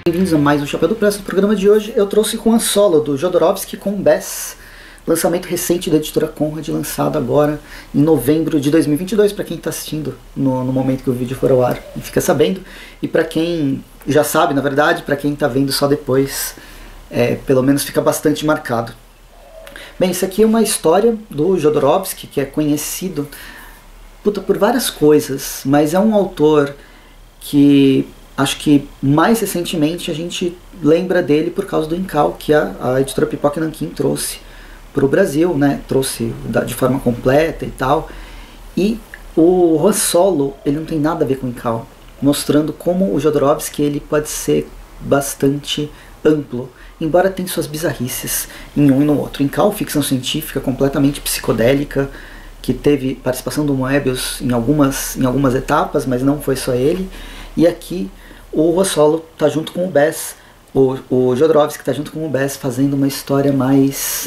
Bem-vindos a mais um Chapéu do Presto. No programa de hoje eu trouxe Juan Solo, do Jodorowsky, com Bess, lançamento recente da editora Conrad, lançado agora em novembro de 2022, para quem está assistindo no momento que o vídeo for ao ar e fica sabendo, e para quem já sabe, na verdade, para quem está vendo só depois, pelo menos fica bastante marcado. Bem, isso aqui é uma história do Jodorowsky, que é conhecido por várias coisas, mas é um autor que acho que mais recentemente a gente lembra dele por causa do Incal, que a editora Pipoca Nanquim trouxe para o Brasil, né? Trouxe de forma completa e tal. E o Juan Solo, ele não tem nada a ver com o Incal, mostrando como o Jodorowsky ele pode ser bastante amplo, embora tenha suas bizarrices em um e no outro. Incal, ficção científica completamente psicodélica, que teve participação do Moebius em algumas etapas, mas não foi só ele. E aqui o Juan Solo está junto com o Bess, o Jodorowsky está junto com o Bess, fazendo uma história mais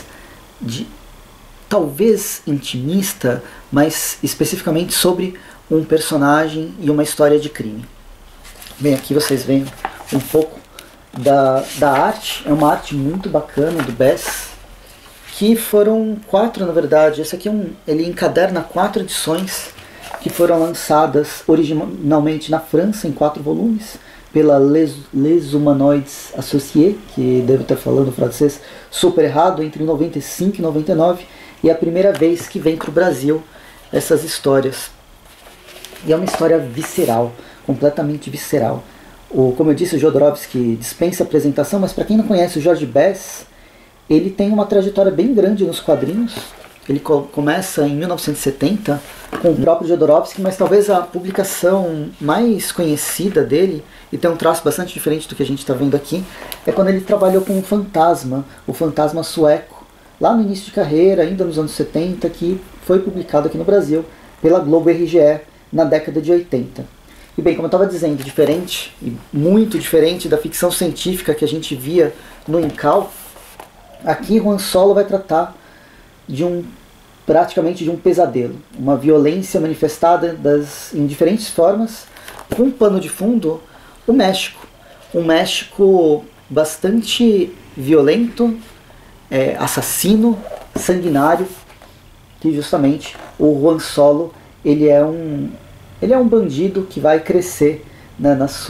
talvez intimista, mas especificamente sobre um personagem e uma história de crime. Bem, aqui vocês veem um pouco da arte. É uma arte muito bacana do Bess, que foram 4 na verdade. Esse aqui ele encaderna 4 edições que foram lançadas originalmente na França em 4 volumes pela Les Humanoides Associés, que devo estar falando francês super errado, entre 95 e 99, e é a primeira vez que vem para o Brasil essas histórias. E é uma história visceral, completamente visceral. Como eu disse, o Jodorowsky dispensa apresentação, mas para quem não conhece o George Bess, ele tem uma trajetória bem grande nos quadrinhos. Ele começa em 1970 com o próprio Jodorowsky, mas talvez a publicação mais conhecida dele, e tem um traço bastante diferente do que a gente está vendo aqui, é quando ele trabalhou com o Fantasma sueco, lá no início de carreira, ainda nos anos 70, que foi publicado aqui no Brasil pela Globo RGE na década de 80. E bem, como eu estava dizendo, diferente, e muito diferente da ficção científica que a gente via no Incal, aqui Juan Solo vai tratar praticamente de um pesadelo, uma violência manifestada em diferentes formas, com um pano de fundo o México. Um México bastante violento, assassino, sanguinário, que justamente o Juan Solo ele é um bandido que vai crescer, né,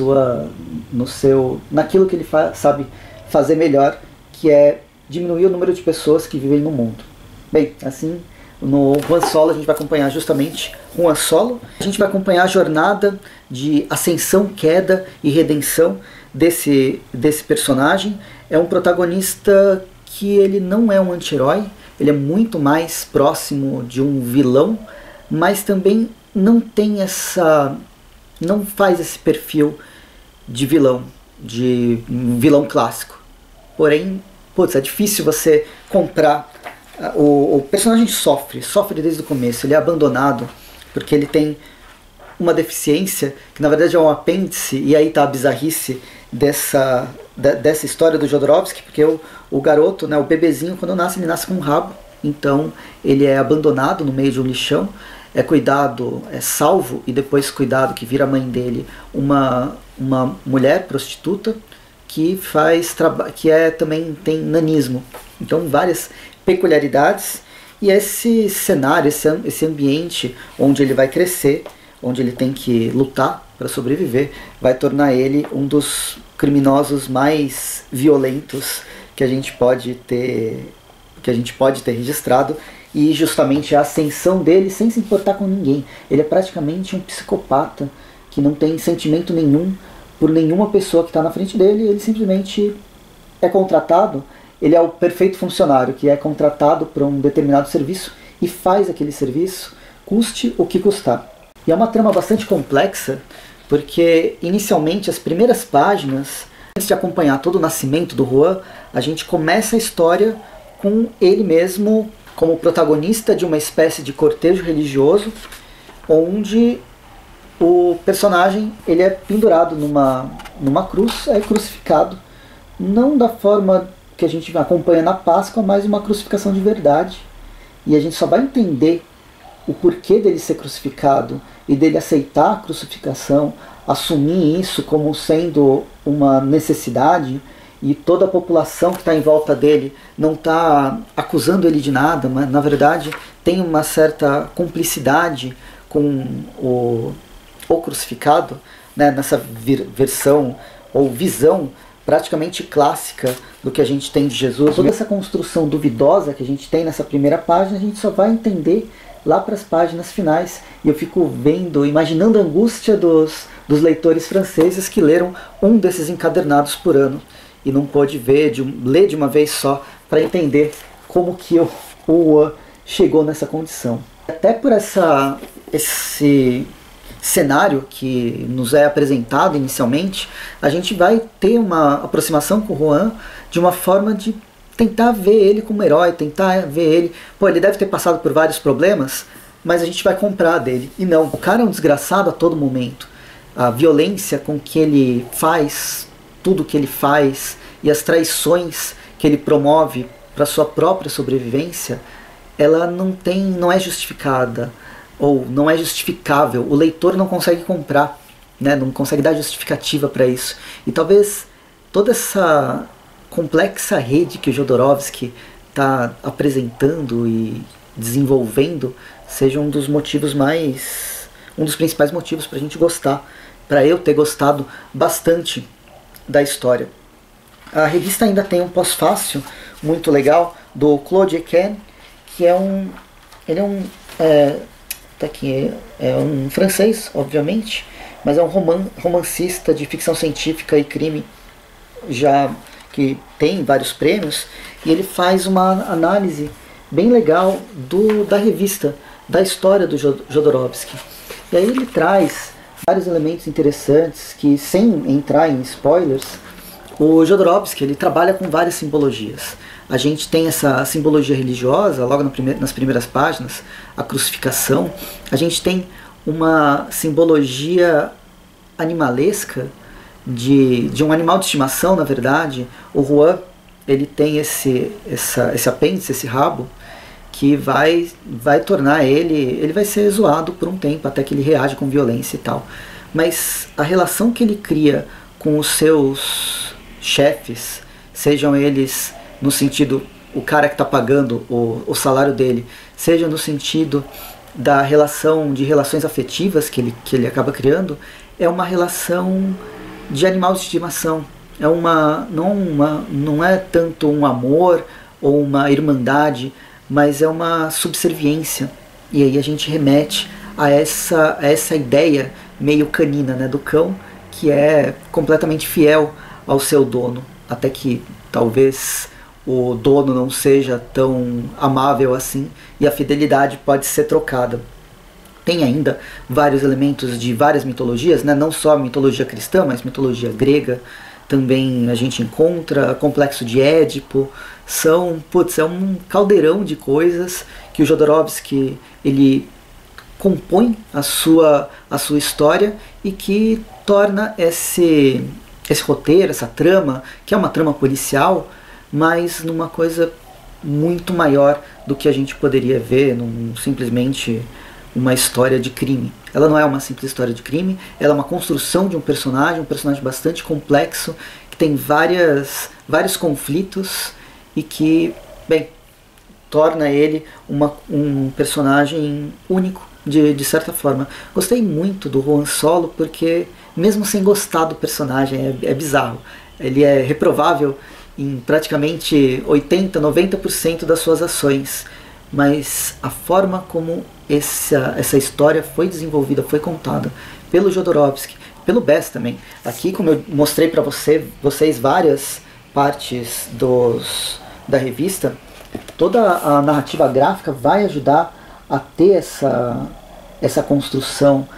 naquilo que ele sabe fazer melhor, que é diminuir o número de pessoas que vivem no mundo. Bem, assim, no Juan Solo a gente vai acompanhar justamente Juan Solo. A gente vai acompanhar a jornada de ascensão, queda e redenção desse personagem. É um protagonista que ele não é um anti-herói, ele é muito mais próximo de um vilão, mas também não faz esse perfil de vilão clássico. Porém, é difícil você comprar. O personagem sofre desde o começo. Ele é abandonado porque ele tem uma deficiência que na verdade é um apêndice, e aí está a bizarrice dessa história do Jodorowsky, porque o garoto, né, o bebezinho, quando nasce, ele nasce com um rabo, então ele é abandonado no meio de um lixão, é salvo e depois cuidado, que vira a mãe dele, uma mulher prostituta que também tem nanismo. Então várias peculiaridades, e esse cenário, esse ambiente onde ele vai crescer, onde ele tem que lutar para sobreviver, vai tornar ele um dos criminosos mais violentos que a gente pode ter registrado, e justamente a ascensão dele sem se importar com ninguém. Ele é praticamente um psicopata que não tem sentimento nenhum por nenhuma pessoa que está na frente dele. Ele simplesmente é contratado. Ele é o perfeito funcionário que é contratado para um determinado serviço e faz aquele serviço, custe o que custar. E é uma trama bastante complexa, porque inicialmente as primeiras páginas, antes de acompanhar todo o nascimento do Juan, a gente começa a história com ele mesmo como protagonista de uma espécie de cortejo religioso, onde o personagem ele é pendurado numa cruz, é crucificado, não da forma que a gente acompanha na Páscoa, mas uma crucificação de verdade. E a gente só vai entender o porquê dele ser crucificado e dele aceitar a crucificação assumir isso como sendo uma necessidade e toda a população que está em volta dele não está acusando ele de nada, mas na verdade tem uma certa cumplicidade com o crucificado, né, nessa versão ou visão praticamente clássica do que a gente tem de Jesus. Toda essa construção duvidosa que a gente tem nessa primeira página, a gente só vai entender lá para as páginas finais. E eu fico vendo, imaginando a angústia dos leitores franceses que leram um desses encadernados por ano e não pôde ler de uma vez só para entender como que o Juan chegou nessa condição. Até por esse cenário que nos é apresentado inicialmente, a gente vai ter uma aproximação com o Juan de uma forma de tentar ver ele como herói, tentar ver ele... Pô, ele deve ter passado por vários problemas, mas a gente vai comprar dele. E não, o cara é um desgraçado a todo momento. A violência com que ele faz tudo que ele faz e as traições que ele promove para sua própria sobrevivência, ela não é justificada, ou não é justificável. O leitor não consegue comprar, né? Não consegue dar justificativa para isso. E talvez toda essa complexa rede que o Jodorowsky está apresentando e desenvolvendo seja um dos principais motivos para a gente gostar, para eu ter gostado bastante da história. A revista ainda tem um pós-fácil muito legal do Claude Etienne, que tá aqui, é um francês, obviamente, mas é um romancista de ficção científica e crime, já que tem vários prêmios, e ele faz uma análise bem legal da revista, da história do Jodorowsky. E aí ele traz vários elementos interessantes que, sem entrar em spoilers, o Jodorowsky ele trabalha com várias simbologias. A gente tem essa simbologia religiosa, logo nas primeiras páginas, a crucificação. A gente tem uma simbologia animalesca, de um animal de estimação, na verdade. O Juan, ele tem esse apêndice, esse rabo, que vai tornar ele vai ser zoado por um tempo, até que ele reage com violência e tal. Mas a relação que ele cria com os seus chefes, sejam eles no sentido, o cara que está pagando o salário dele, seja no sentido da relações afetivas que ele acaba criando, é uma relação de animal de estimação. Não é tanto um amor ou uma irmandade, mas é uma subserviência. E aí a gente remete a essa ideia meio canina, né, do cão, que é completamente fiel ao seu dono, até que talvez o dono não seja tão amável assim, e a fidelidade pode ser trocada. Tem ainda vários elementos de várias mitologias, né? Não só mitologia cristã, mas mitologia grega. Também a gente encontra complexo de Édipo. É um caldeirão de coisas que o Jodorowsky ele compõe a sua história e que torna esse roteiro, essa trama, que é uma trama policial, mas numa coisa muito maior do que a gente poderia ver simplesmente uma história de crime. Ela não é uma simples história de crime, ela é uma construção de um personagem bastante complexo, que tem vários conflitos e que, bem, torna ele um personagem único, de certa forma. Gostei muito do Juan Solo, porque mesmo sem gostar do personagem, é bizarro. Ele é reprovável em praticamente 80, 90% das suas ações, mas a forma como essa história foi desenvolvida, foi contada pelo Jodorowsky, pelo Bess também. Aqui, como eu mostrei para vocês várias partes da revista, toda a narrativa gráfica vai ajudar a ter essa construção,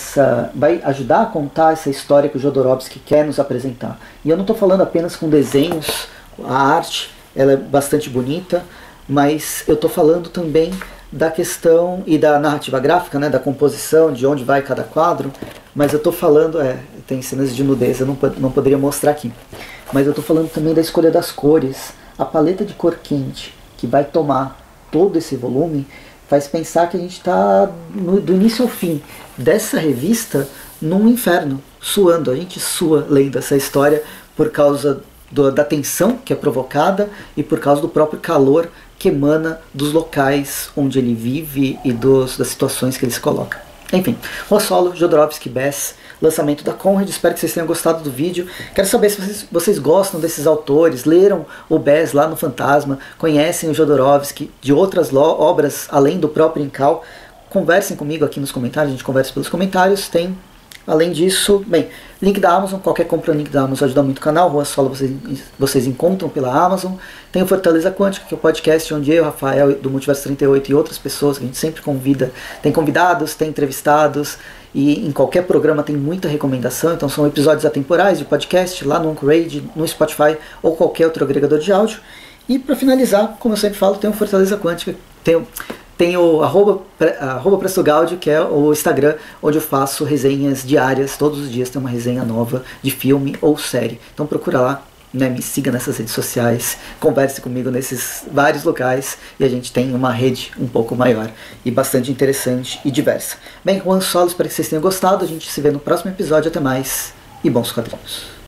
vai ajudar a contar essa história que o Jodorowsky quer nos apresentar. E eu não estou falando apenas com desenhos, a arte ela é bastante bonita, mas eu estou falando também da questão e da narrativa gráfica, né, da composição, de onde vai cada quadro, mas eu estou falando, tem cenas de nudez, eu não poderia mostrar aqui, mas eu estou falando também da escolha das cores, a paleta de cor quente, que vai tomar todo esse volume, faz pensar que a gente está do início ao fim dessa revista num inferno, suando, a gente sua lendo essa história por causa da tensão que é provocada e por causa do próprio calor que emana dos locais onde ele vive e das situações que ele se coloca. Enfim, Rua Solo, Jodorowsky, Bess, lançamento da Conrad. Espero que vocês tenham gostado do vídeo. Quero saber se vocês gostam desses autores, leram o Bess lá no Fantasma, conhecem o Jodorowsky de outras obras além do próprio Incal. Conversem comigo aqui nos comentários, a gente conversa pelos comentários. Tem, além disso, bem, link da Amazon, qualquer compra no link da Amazon ajuda muito o canal. Rua Solo vocês encontram pela Amazon. Tem o Fortaleza Quântica, que é o podcast onde eu, Rafael, do Multiverso 38 e outras pessoas que a gente sempre convida, tem convidados, tem entrevistados, e em qualquer programa tem muita recomendação. Então são episódios atemporais de podcast lá no Anchorage, no Spotify ou qualquer outro agregador de áudio. E para finalizar, como eu sempre falo, tem o Fortaleza Quântica, tem o arroba Presto Gaudio, que é o Instagram, onde eu faço resenhas diárias. Todos os dias tem uma resenha nova de filme ou série. Então procura lá, né, me siga nessas redes sociais, converse comigo nesses vários locais, e a gente tem uma rede um pouco maior e bastante interessante e diversa. Bem, Juan Solo, espero que vocês tenham gostado. A gente se vê no próximo episódio. Até mais e bons quadrinhos.